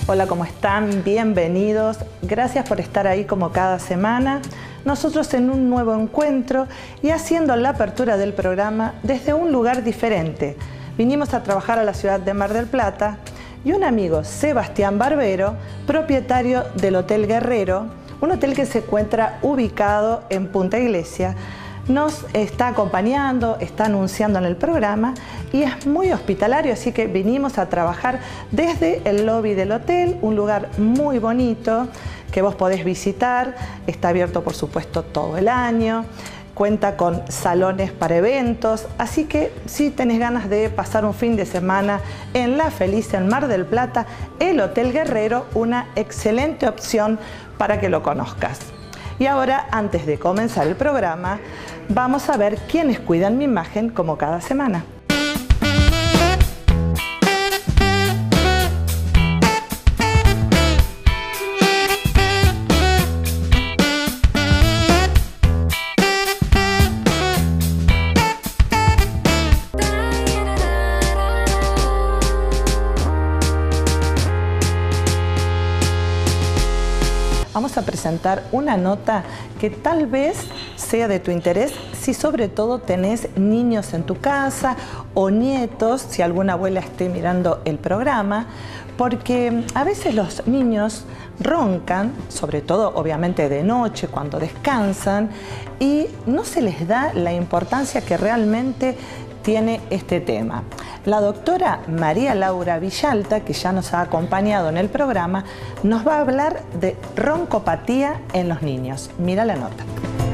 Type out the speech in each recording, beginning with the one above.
Hola, ¿cómo están? Bienvenidos. Gracias por estar ahí como cada semana. Nosotros en un nuevo encuentro y haciendo la apertura del programa desde un lugar diferente. Vinimos a trabajar a la ciudad de Mar del Plata y un amigo, Sebastián Barbero, propietario del Hotel Guerrero, un hotel que se encuentra ubicado en Punta Iglesia, nos está acompañando, está anunciando en el programa y es muy hospitalario, así que vinimos a trabajar desde el lobby del hotel, un lugar muy bonito que vos podés visitar, está abierto por supuesto todo el año, cuenta con salones para eventos, así que si tenés ganas de pasar un fin de semana en La Feliz, en Mar del Plata, el Hotel Guerrero, una excelente opción para que lo conozcas. Y ahora, antes de comenzar el programa, vamos a ver quiénes cuidan mi imagen como cada semana. Vamos a presentar una nota que tal vez sea de tu interés si sobre todo tenés niños en tu casa o nietos, si alguna abuela esté mirando el programa, porque a veces los niños roncan, sobre todo obviamente de noche cuando descansan, y no se les da la importancia que realmente tiene este tema. La doctora María Laura Villalta, que ya nos ha acompañado en el programa, nos va a hablar de roncopatía en los niños. Mira la nota.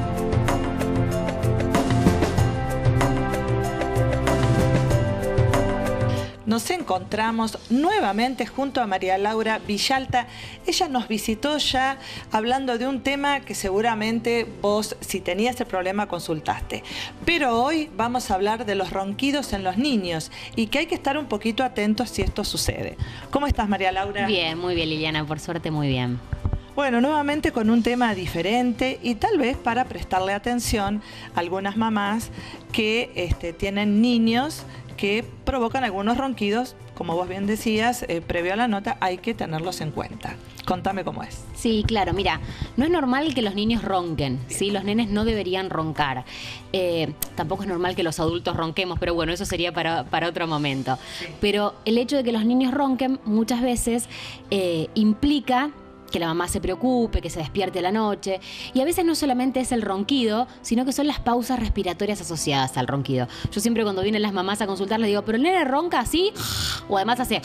Nos encontramos nuevamente junto a María Laura Villalta. Ella nos visitó ya hablando de un tema que seguramente vos, si tenías el problema, consultaste. Pero hoy vamos a hablar de los ronquidos en los niños y que hay que estar un poquito atentos si esto sucede. ¿Cómo estás, María Laura? Bien, muy bien, Liliana, por suerte muy bien. Bueno, nuevamente con un tema diferente y tal vez para prestarle atención a algunas mamás que tienen niños que provocan algunos ronquidos, como vos bien decías, previo a la nota, hay que tenerlos en cuenta. Contame cómo es. Sí, claro, mira, no es normal que los niños ronquen, ¿sí? Los nenes no deberían roncar. Tampoco es normal que los adultos ronquemos, pero bueno, eso sería para otro momento. Sí. Pero el hecho de que los niños ronquen muchas veces implica que la mamá se preocupe, que se despierte a la noche. Y a veces no solamente es el ronquido, sino que son las pausas respiratorias asociadas al ronquido. Yo siempre cuando vienen las mamás a consultar les digo, ¿pero el nene ronca así? O además hace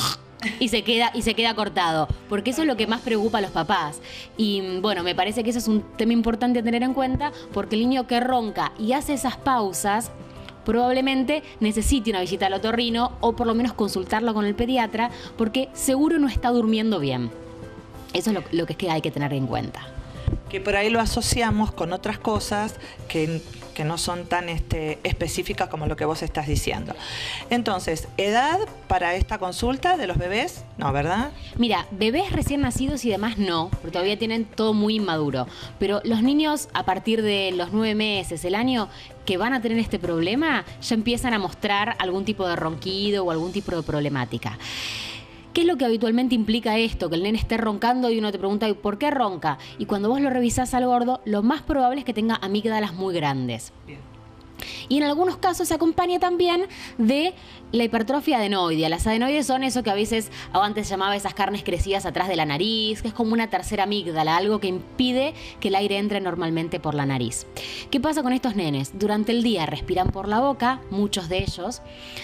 y se queda cortado, porque eso es lo que más preocupa a los papás. Y bueno, me parece que eso es un tema importante a tener en cuenta, porque el niño que ronca y hace esas pausas probablemente necesite una visita al otorrino o por lo menos consultarlo con el pediatra, porque seguro no está durmiendo bien. Eso es lo que hay que tener en cuenta. Que por ahí lo asociamos con otras cosas que no son tan específicas como lo que vos estás diciendo. Entonces, ¿edad para esta consulta de los bebés? No, ¿verdad? Mira, bebés recién nacidos y demás no, porque todavía tienen todo muy inmaduro. Pero los niños a partir de los 9 meses, el año que van a tener este problema, ya empiezan a mostrar algún tipo de ronquido o algún tipo de problemática. ¿Qué es lo que habitualmente implica esto? Que el nene esté roncando y uno te pregunta ¿por qué ronca? Y cuando vos lo revisás al gordo, lo más probable es que tenga amígdalas muy grandes. Bien. Y en algunos casos se acompaña también de la hipertrofia adenoidea. Las adenoides son eso que a veces antes se llamaba esas carnes crecidas atrás de la nariz, que es como una tercera amígdala, algo que impide que el aire entre normalmente por la nariz. ¿Qué pasa con estos nenes? Durante el día respiran por la boca, muchos de ellos,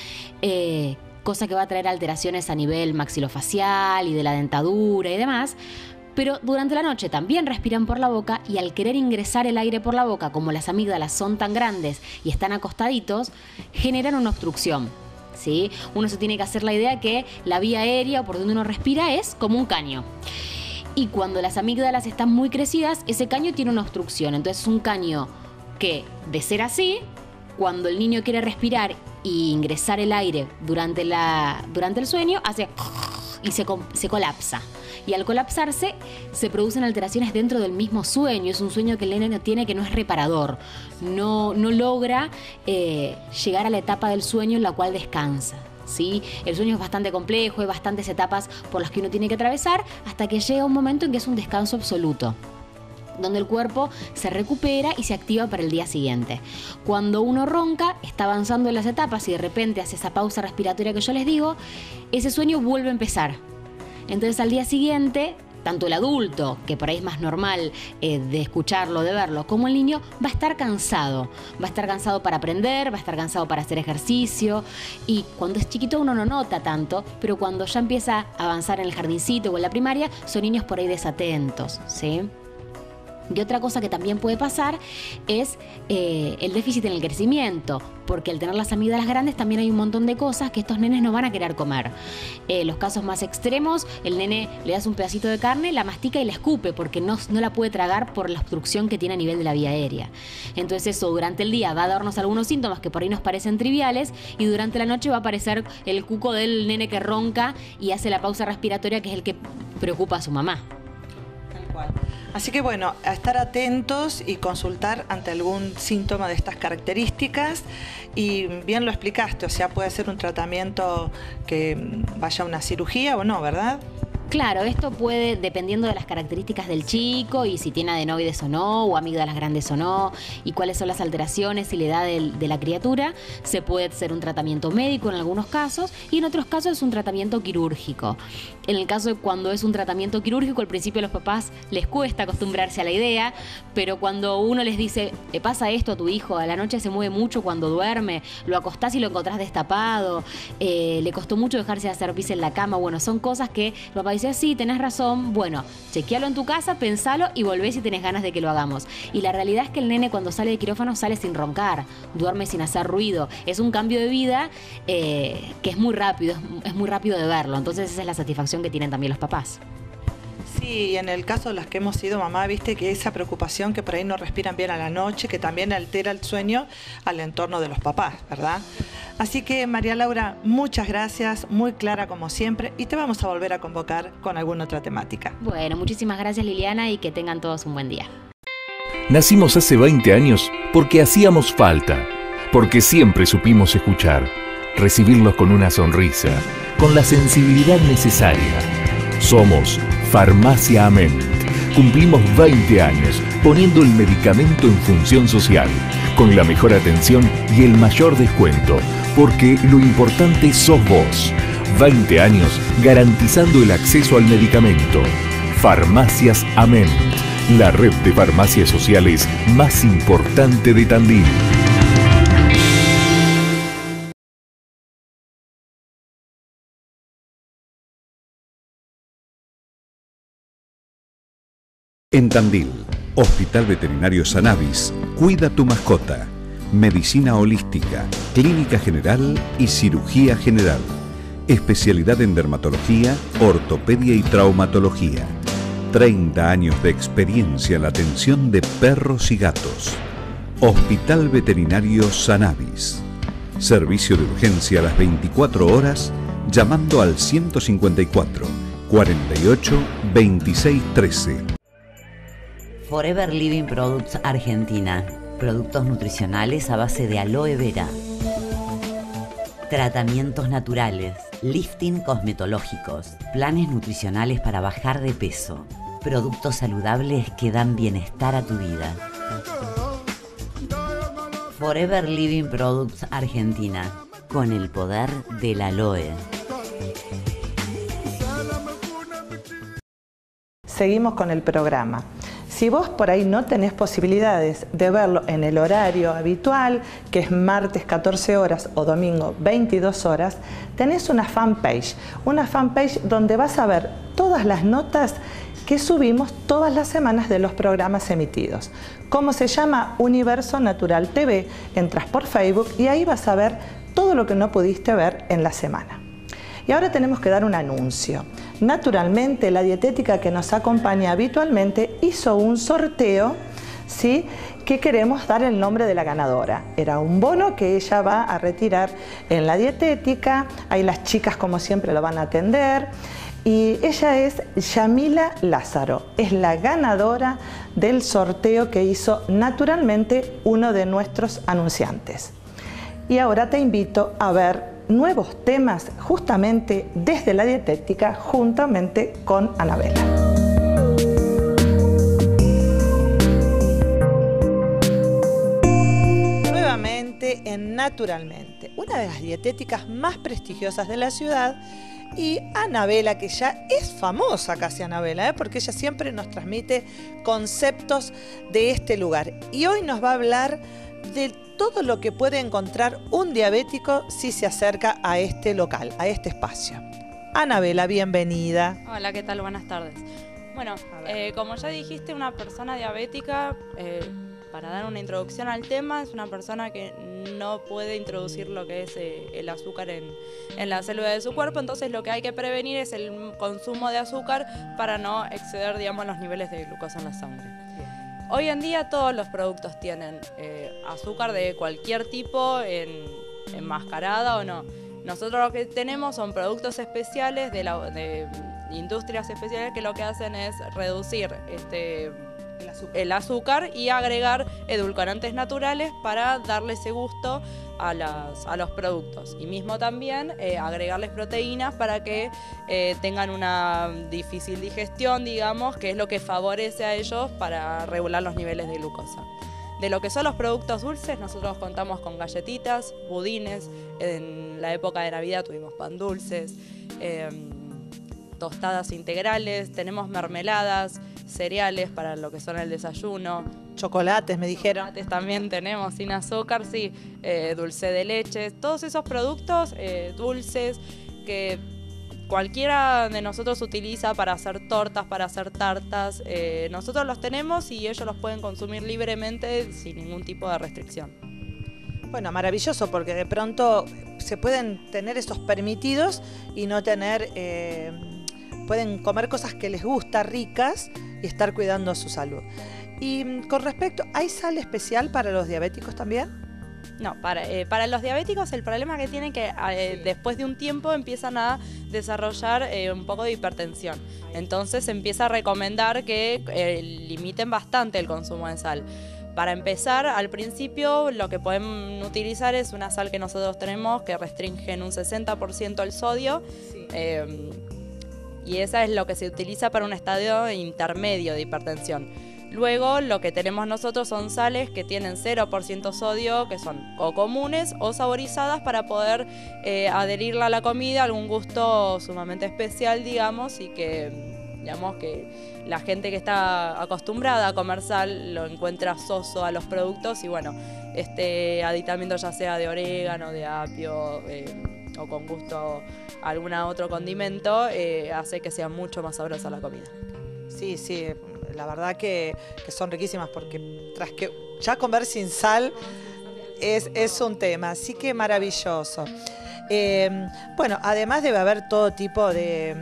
cosa que va a traer alteraciones a nivel maxilofacial y de la dentadura y demás, pero durante la noche también respiran por la boca y al querer ingresar el aire por la boca, como las amígdalas son tan grandes y están acostaditos, generan una obstrucción, ¿sí? Uno se tiene que hacer la idea que la vía aérea por donde uno respira es como un caño. Y cuando las amígdalas están muy crecidas, ese caño tiene una obstrucción. Entonces es un caño que, de ser así, cuando el niño quiere respirar y ingresar el aire durante el sueño, hace y se colapsa. Y al colapsarse se producen alteraciones dentro del mismo sueño. Es un sueño que el nene no tiene, que no es reparador. No logra llegar a la etapa del sueño en la cual descansa. ¿sí? El sueño es bastante complejo, hay bastantes etapas por las que uno tiene que atravesar hasta que llega un momento en que es un descanso absoluto, donde el cuerpo se recupera y se activa para el día siguiente. Cuando uno ronca, está avanzando en las etapas y de repente hace esa pausa respiratoria que yo les digo, ese sueño vuelve a empezar. Entonces al día siguiente, tanto el adulto, que por ahí es más normal de escucharlo, de verlo, como el niño, va a estar cansado. Va a estar cansado para aprender, va a estar cansado para hacer ejercicio. Y cuando es chiquito uno no nota tanto, pero cuando ya empieza a avanzar en el jardincito o en la primaria, son niños por ahí desatentos, ¿sí? Y otra cosa que también puede pasar es el déficit en el crecimiento, porque al tener las amígdalas grandes también hay un montón de cosas que estos nenes no van a querer comer. Los casos más extremos, el nene le das un pedacito de carne, la mastica y la escupe, porque no la puede tragar por la obstrucción que tiene a nivel de la vía aérea. Entonces eso durante el día va a darnos algunos síntomas que por ahí nos parecen triviales, y durante la noche va a aparecer el cuco del nene que ronca y hace la pausa respiratoria, que es el que preocupa a su mamá. Tal cual. Así que bueno, a estar atentos y consultar ante algún síntoma de estas características. Y bien lo explicaste, o sea, puede ser un tratamiento que vaya a una cirugía o no, ¿verdad? Claro, esto puede, dependiendo de las características del chico y si tiene adenoides o no, o amígdalas grandes o no, y cuáles son las alteraciones y la edad de la criatura, se puede hacer un tratamiento médico en algunos casos y en otros casos es un tratamiento quirúrgico. En el caso de cuando es un tratamiento quirúrgico, al principio a los papás les cuesta acostumbrarse a la idea, pero cuando uno les dice, le pasa esto a tu hijo, a la noche se mueve mucho cuando duerme, lo acostás y lo encontrás destapado, le costó mucho dejarse de hacer pis en la cama, bueno, son cosas que el papá dice, sí, tenés razón, bueno, chequealo en tu casa, pensalo y volvés si tenés ganas de que lo hagamos. Y la realidad es que el nene cuando sale de quirófano sale sin roncar, duerme sin hacer ruido. Es un cambio de vida que es muy rápido de verlo. Entonces esa es la satisfacción que tienen también los papás. Sí, en el caso de las que hemos sido mamá, viste que esa preocupación que por ahí no respiran bien a la noche, que también altera el sueño al entorno de los papás, ¿verdad? Así que María Laura, muchas gracias, muy clara como siempre, y te vamos a volver a convocar con alguna otra temática. Bueno, muchísimas gracias Liliana y que tengan todos un buen día. Nacimos hace 20 años porque hacíamos falta, porque siempre supimos escuchar, recibirlos con una sonrisa, con la sensibilidad necesaria. Somos Farmacia Ament. Cumplimos 20 años poniendo el medicamento en función social, con la mejor atención y el mayor descuento, porque lo importante sos vos. 20 años garantizando el acceso al medicamento. Farmacias Ament, la red de farmacias sociales más importante de Tandil. En Tandil, Hospital Veterinario Sanavis, cuida tu mascota, medicina holística, clínica general y cirugía general, especialidad en dermatología, ortopedia y traumatología, 30 años de experiencia en la atención de perros y gatos. Hospital Veterinario Sanavis, servicio de urgencia a las 24 horas, llamando al 154 48 26 13. Forever Living Products Argentina. Productos nutricionales a base de aloe vera. Tratamientos naturales. Lifting cosmetológicos. Planes nutricionales para bajar de peso. Productos saludables que dan bienestar a tu vida. Forever Living Products Argentina. Con el poder del aloe. Seguimos con el programa. Si vos por ahí no tenés posibilidades de verlo en el horario habitual, que es martes 14 horas o domingo 22 horas, tenés una fanpage donde vas a ver todas las notas que subimos todas las semanas de los programas emitidos. ¿Cómo se llama? Universo Natural TV. Entras por Facebook y ahí vas a ver todo lo que no pudiste ver en la semana. Y ahora tenemos que dar un anuncio. Naturalmente, la dietética que nos acompaña habitualmente hizo un sorteo, ¿sí?, que queremos dar el nombre de la ganadora. Era un bono que ella va a retirar en la dietética. Ahí las chicas, como siempre, lo van a atender. Y ella es Yamila Lázaro. Es la ganadora del sorteo que hizo naturalmente uno de nuestros anunciantes. Y ahora te invito a ver nuevos temas justamente desde la dietética, juntamente con Anabela. Nuevamente en Naturalmente, una de las dietéticas más prestigiosas de la ciudad, y Anabela, que ya es famosa casi Anabela, porque ella siempre nos transmite conceptos de este lugar. Y hoy nos va a hablar de todo lo que puede encontrar un diabético si se acerca a este local, a este espacio. Anabela, bienvenida. Hola, ¿qué tal? Buenas tardes. Bueno, como ya dijiste, una persona diabética, para dar una introducción al tema, es una persona que no puede introducir lo que es el azúcar en la célula de su cuerpo. Entonces lo que hay que prevenir es el consumo de azúcar para no exceder, digamos, los niveles de glucosa en la sangre. Hoy en día todos los productos tienen azúcar de cualquier tipo, enmascarada o no. Nosotros lo que tenemos son productos especiales de industrias especiales que lo que hacen es reducir el azúcar y agregar edulcorantes naturales para darle ese gusto a los productos. Y mismo también agregarles proteínas para que tengan una difícil digestión, digamos, que es lo que favorece a ellos para regular los niveles de glucosa. De lo que son los productos dulces, nosotros contamos con galletitas, budines. En la época de Navidad tuvimos pan dulces, tostadas integrales, tenemos mermeladas, cereales para lo que son el desayuno. Chocolates, me dijeron. Chocolates también tenemos, sin azúcar, sí. Dulce de leche, todos esos productos dulces que cualquiera de nosotros utiliza para hacer tortas, para hacer tartas. Nosotros los tenemos y ellos los pueden consumir libremente sin ningún tipo de restricción. Bueno, maravilloso, porque de pronto se pueden tener esos permitidos y no tener... pueden comer cosas que les gusta, ricas, y estar cuidando su salud. Y con respecto, ¿hay sal especial para los diabéticos también? No, para los diabéticos el problema que tienen que después de un tiempo empiezan a desarrollar un poco de hipertensión. Entonces se empieza a recomendar que limiten bastante el consumo de sal. Para empezar, al principio lo que pueden utilizar es una sal que nosotros tenemos que restringe en un 60% el sodio. Sí. Y esa es lo que se utiliza para un estadio intermedio de hipertensión. Luego lo que tenemos nosotros son sales que tienen 0% sodio, que son o comunes o saborizadas para poder adherirla a la comida, algún gusto sumamente especial, digamos, y que, digamos, que la gente que está acostumbrada a comer sal lo encuentra soso a los productos y bueno, este aditamento ya sea de orégano, de apio, o con gusto a algún otro condimento, hace que sea mucho más sabrosa la comida. Sí, sí, la verdad que son riquísimas, porque tras que ya comer sin sal es un tema, así que maravilloso. Bueno, además debe haber todo tipo de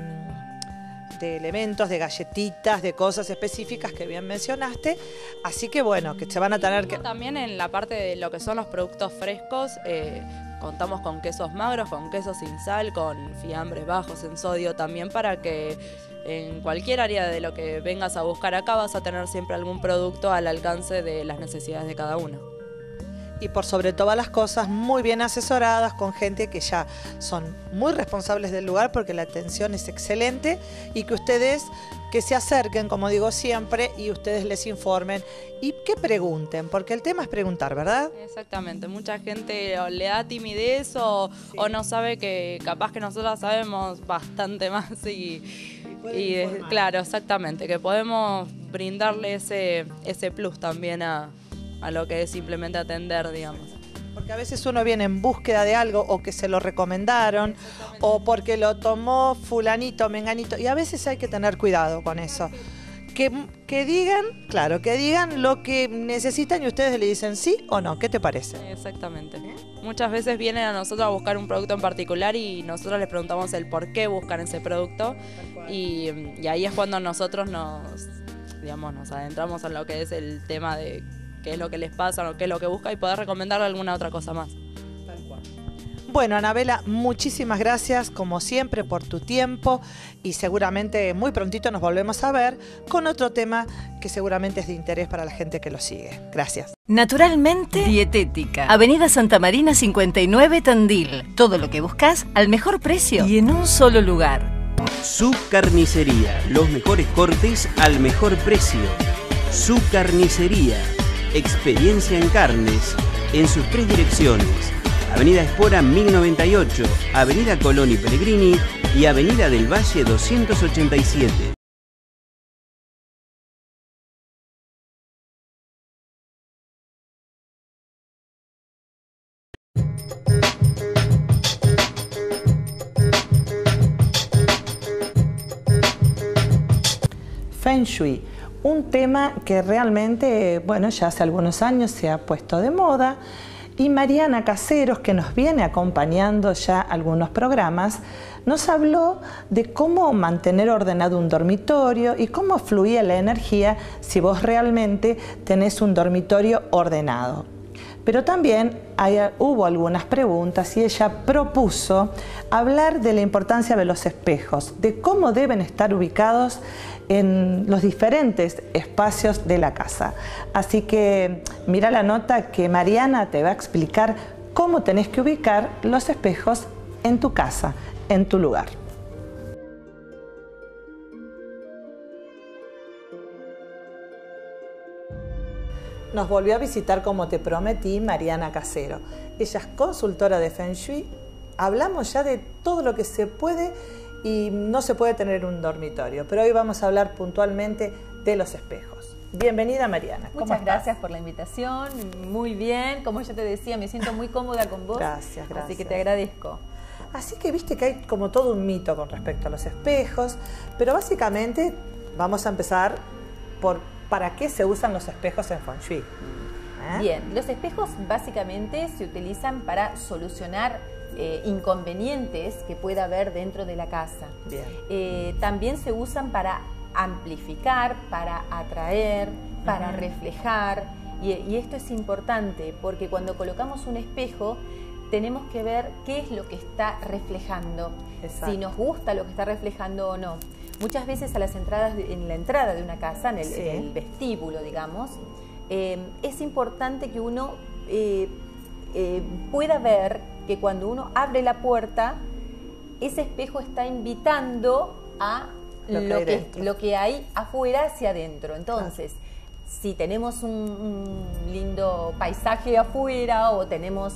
elementos, de galletitas, de cosas específicas que bien mencionaste, así que bueno, que se van a tener que... También en la parte de lo que son los productos frescos, contamos con quesos magros, con quesos sin sal, con fiambres bajos en sodio también, para que en cualquier área de lo que vengas a buscar acá vas a tener siempre algún producto al alcance de las necesidades de cada uno. Y por sobre todas las cosas, muy bien asesoradas, con gente que ya son muy responsables del lugar, porque la atención es excelente, y que ustedes que se acerquen, como digo siempre, y ustedes les informen y que pregunten, porque el tema es preguntar, ¿verdad? Exactamente, mucha gente le da timidez o no sabe que capaz que nosotros sabemos bastante más y claro, exactamente, que podemos brindarle ese plus también a lo que es simplemente atender, digamos. Porque a veces uno viene en búsqueda de algo o que se lo recomendaron o porque lo tomó fulanito, menganito, y a veces hay que tener cuidado con eso. Que digan, claro, que digan lo que necesitan y ustedes le dicen sí o no. ¿Qué te parece? Exactamente. Muchas veces vienen a nosotros a buscar un producto en particular y nosotros les preguntamos el por qué buscan ese producto y ahí es cuando nosotros nos adentramos en lo que es el tema de qué es lo que les pasa o qué es lo que busca y poder recomendarle alguna otra cosa más. Tal cual. Bueno, Anabela, muchísimas gracias, como siempre, por tu tiempo y seguramente muy prontito nos volvemos a ver con otro tema que seguramente es de interés para la gente que lo sigue. Gracias. Naturalmente dietética. Avenida Santa Marina 59 Tandil. Todo lo que buscas al mejor precio y en un solo lugar. Su Carnicería. Los mejores cortes al mejor precio. Su Carnicería. Experiencia en carnes en sus 3 direcciones. Avenida Espora 1098, Avenida Colón y Pellegrini y Avenida del Valle 287. Feng Shui, un tema que realmente, bueno, ya hace algunos años se ha puesto de moda. Y Mariana Caseros, que nos viene acompañando ya algunos programas, nos habló de cómo mantener ordenado un dormitorio y cómo fluía la energía si vos realmente tenés un dormitorio ordenado. Pero también hubo algunas preguntas y ella propuso hablar de la importancia de los espejos, de cómo deben estar ubicados en los diferentes espacios de la casa. Así que mira la nota que Mariana te va a explicar cómo tenés que ubicar los espejos en tu casa, en tu lugar. Nos volvió a visitar, como te prometí, Mariana Casero. Ella es consultora de Feng Shui. Hablamos ya de todo lo que se puede y no se puede tener un dormitorio, pero hoy vamos a hablar puntualmente de los espejos. Bienvenida, Mariana. Muchas gracias por la invitación, muy bien, como yo te decía, me siento muy cómoda con vos. Gracias. Así que te agradezco. Así que viste que hay como todo un mito con respecto a los espejos, pero básicamente vamos a empezar por ¿para qué se usan los espejos en Feng Shui? Bien, los espejos básicamente se utilizan para solucionar inconvenientes que pueda haber dentro de la casa. Bien. También se usan para amplificar, para atraer, para reflejar, y esto es importante porque cuando colocamos un espejo tenemos que ver qué es lo que está reflejando, si nos gusta lo que está reflejando o no. Muchas veces a las entradas, en la entrada de una casa, en el vestíbulo, digamos, es importante que uno pueda ver que cuando uno abre la puerta, ese espejo está invitando a lo que hay afuera hacia adentro. Entonces, si tenemos un lindo paisaje afuera o tenemos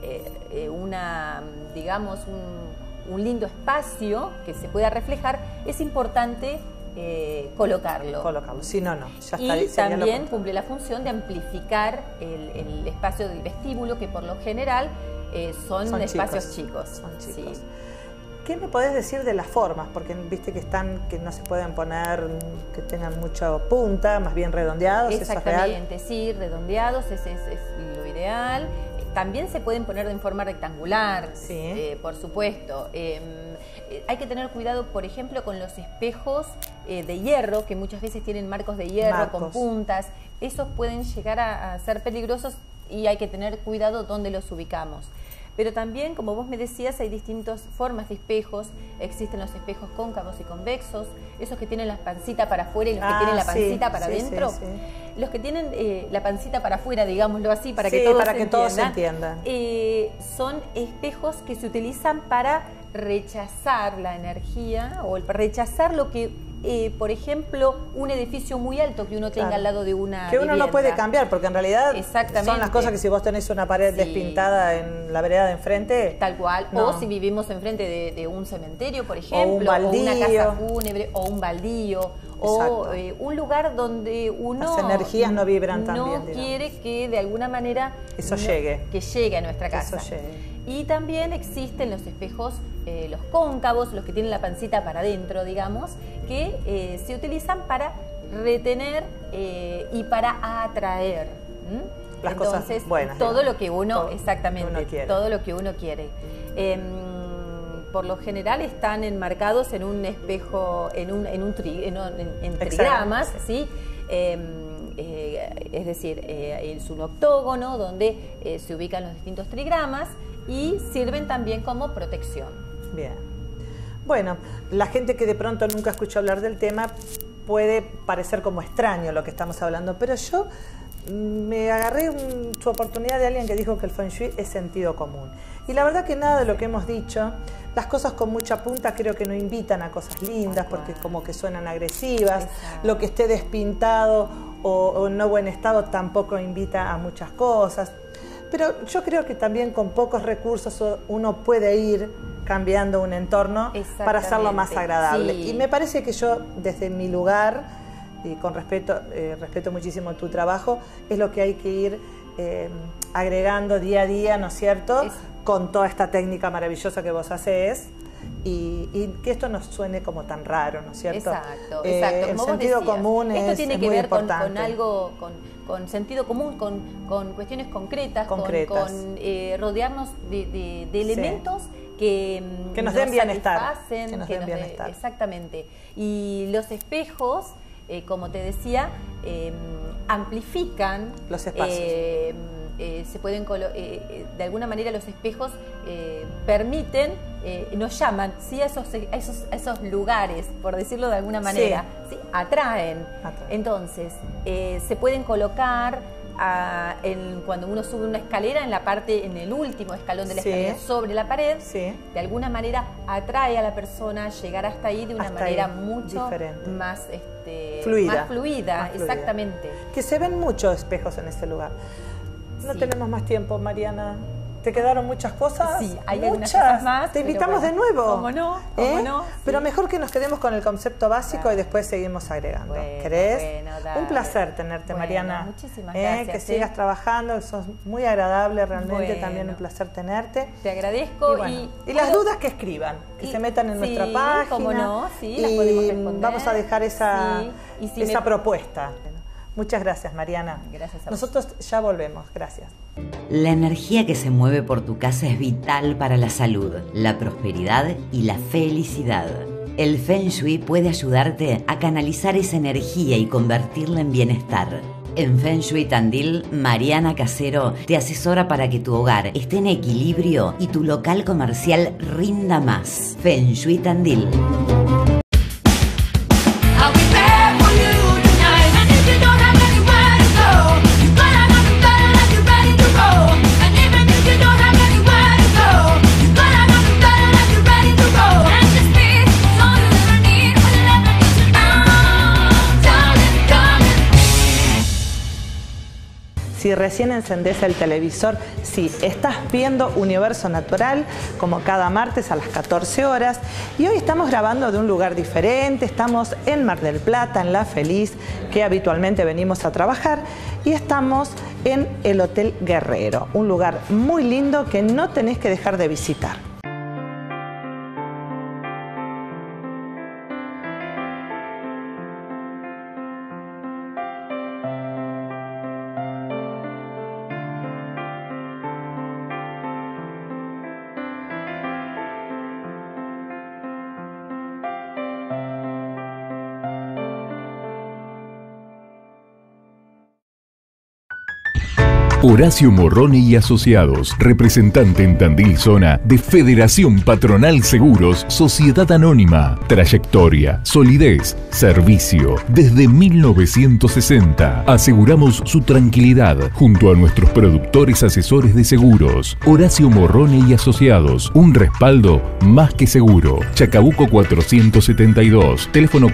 un lindo espacio que se pueda reflejar, es importante colocarlo. Si no, ya está. Y también cumple la función de amplificar el espacio del vestíbulo, que por lo general son espacios chicos. Son chicos. Sí. ¿Qué me podés decir de las formas? Porque viste que no se pueden poner, que tengan mucha punta, más bien redondeados. Exactamente, ¿eso es real? Sí, redondeados, es lo ideal. También se pueden poner en forma rectangular, por supuesto. Hay que tener cuidado, por ejemplo, con los espejos de hierro, que muchas veces tienen marcos de hierro con puntas. Esos pueden llegar a ser peligrosos y hay que tener cuidado dónde los ubicamos. Pero también, como vos me decías, hay distintas formas de espejos. Existen los espejos cóncavos y convexos, esos que tienen la pancita para afuera y los que tienen la pancita para adentro. Los que tienen la pancita para afuera, digámoslo así, para que todos se entiendan. Son espejos que se utilizan para rechazar la energía o rechazar lo que por ejemplo, un edificio muy alto que uno tenga al lado de una que uno vivienda. no puede cambiar, porque en realidad son las cosas que si vos tenés una pared despintada en la vereda de enfrente... Tal cual, o si vivimos enfrente de un cementerio, por ejemplo, o una casa fúnebre, o un baldío, o un lugar donde uno... Las energías no vibran tan bien, no quiere que de alguna manera... Eso llegue. Que llegue a nuestra casa. Eso llegue. Y también existen los espejos, los cóncavos, los que tienen la pancita para adentro, digamos, que se utilizan para retener y para atraer. Las cosas buenas. Todo lo que uno, exactamente, todo lo que uno quiere. Por lo general están enmarcados en un espejo, en trigramas, ¿sí? Es decir, es un octógono donde se ubican los distintos trigramas y sirven también como protección. Bien. Bueno, la gente que de pronto nunca escuchó hablar del tema puede parecer como extraño lo que estamos hablando, pero yo me agarré su oportunidad de alguien que dijo que el Feng Shui es sentido común. Y la verdad que nada de lo que hemos dicho, las cosas con mucha punta creo que no invitan a cosas lindas, porque como que suenan agresivas. Exacto. Lo que esté despintado o en no buen estado tampoco invita a muchas cosas. Pero yo creo que también con pocos recursos uno puede ir cambiando un entorno para hacerlo más agradable. Sí. Y me parece que yo, desde mi lugar, y con respeto muchísimo tu trabajo, es lo que hay que ir agregando día a día, ¿no es cierto? Con toda esta técnica maravillosa que vos hacés. Y que esto no suene como tan raro, ¿no es cierto? Exacto, exacto. El sentido común es muy importante. Esto tiene que ver con algo, con sentido común, con cuestiones concretas. Con rodearnos de elementos que nos den bienestar. Que nos den bienestar. Exactamente. Y los espejos, como te decía, amplifican los espacios. Se pueden de alguna manera los espejos permiten, nos llaman, ¿sí? a esos lugares, por decirlo de alguna manera, ¿sí? Atraen. Entonces, se pueden colocar cuando uno sube una escalera, en el último escalón de la escalera, sobre la pared, de alguna manera atrae a la persona a llegar hasta ahí de una manera mucho más fluida, exactamente. Que se ven muchos espejos en ese lugar. No tenemos más tiempo, Mariana. ¿Te quedaron muchas cosas? Sí, hay algunas cosas más. Te invitamos de nuevo. ¿Cómo no? ¿Cómo no? Pero mejor que nos quedemos con el concepto básico y después seguimos agregando. ¿Querés? Un placer tenerte, Mariana. Muchísimas gracias. Que sigas trabajando, sos muy agradable, realmente también un placer tenerte. Te agradezco. Y las dudas que escriban, que se metan en nuestra página. Cómo no, las podemos responder. Vamos a dejar esa propuesta. Muchas gracias, Mariana. Gracias a vos. Nosotros ya volvemos. Gracias. La energía que se mueve por tu casa es vital para la salud, la prosperidad y la felicidad. El Feng Shui puede ayudarte a canalizar esa energía y convertirla en bienestar. En Feng Shui Tandil, Mariana Casero te asesora para que tu hogar esté en equilibrio y tu local comercial rinda más. Feng Shui Tandil. Si recién encendés el televisor, sí, estás viendo Universo Natural, como cada martes a las 14 horas. Y hoy estamos grabando de un lugar diferente, estamos en Mar del Plata, en La Feliz, que habitualmente venimos a trabajar. Y estamos en el Hotel Guerrero, un lugar muy lindo que no tenés que dejar de visitar. Horacio Morrone y Asociados, representante en Tandil Zona de Federación Patronal Seguros, Sociedad Anónima. Trayectoria, solidez, servicio. Desde 1960 aseguramos su tranquilidad junto a nuestros productores asesores de seguros. Horacio Morrone y Asociados, un respaldo más que seguro. Chacabuco 472, teléfono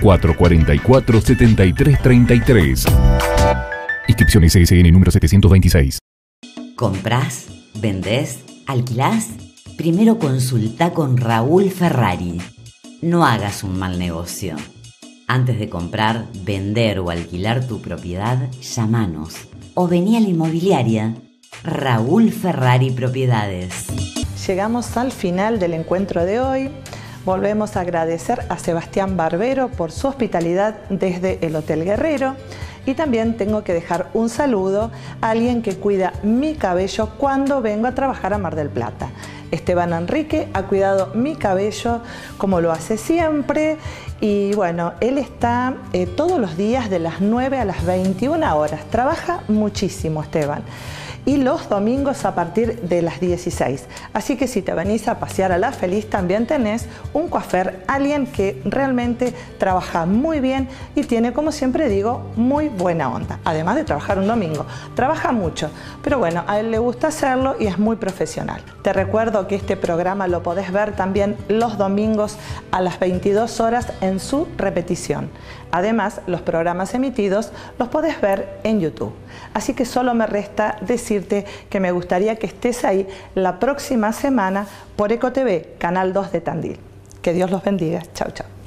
444-7333. Inscripciones CSN número 726. ¿Comprás? ¿Vendés? ¿Alquilás? Primero consulta con Raúl Ferrari. No hagas un mal negocio. Antes de comprar, vender o alquilar tu propiedad, llámanos. O vení a la inmobiliaria. Raúl Ferrari Propiedades. Llegamos al final del encuentro de hoy. Volvemos a agradecer a Sebastián Barbero por su hospitalidad desde el Hotel Guerrero. Y también tengo que dejar un saludo a alguien que cuida mi cabello cuando vengo a trabajar a Mar del Plata. Esteban Enrique ha cuidado mi cabello como lo hace siempre. Y bueno, él está todos los días de las 9 a las 21 horas. Trabaja muchísimo, Esteban. y los domingos a partir de las 16. Así que si te venís a pasear a La Feliz, también tenés un coafer, alguien que realmente trabaja muy bien y tiene, como siempre digo, muy buena onda. Además de trabajar un domingo, trabaja mucho, pero bueno, a él le gusta hacerlo y es muy profesional. Te recuerdo que este programa lo podés ver también los domingos a las 22 horas en su repetición. Además, los programas emitidos los podés ver en YouTube. Así que solo me resta decirte que me gustaría que estés ahí la próxima semana por EcoTV, Canal 2 de Tandil. Que Dios los bendiga. Chau, chau.